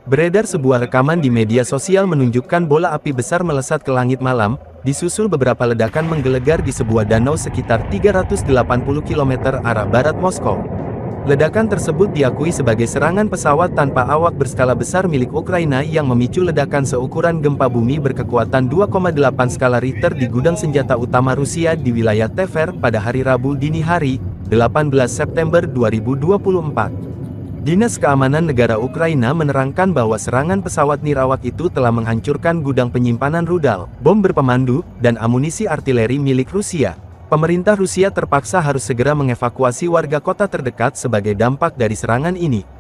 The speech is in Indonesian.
Beredar sebuah rekaman di media sosial menunjukkan bola api besar melesat ke langit malam, disusul beberapa ledakan menggelegar di sebuah danau sekitar 380 km arah barat Moskow. Ledakan tersebut diakui sebagai serangan pesawat tanpa awak berskala besar milik Ukraina yang memicu ledakan seukuran gempa bumi berkekuatan 2,8 skala Richter di gudang senjata utama Rusia di wilayah Tver pada hari Rabu dini hari, 18 September 2024. Dinas Keamanan Negara Ukraina menerangkan bahwa serangan pesawat nirawak itu telah menghancurkan gudang penyimpanan rudal, bom berpemandu, dan amunisi artileri milik Rusia. Pemerintah Rusia terpaksa harus segera mengevakuasi warga kota terdekat sebagai dampak dari serangan ini.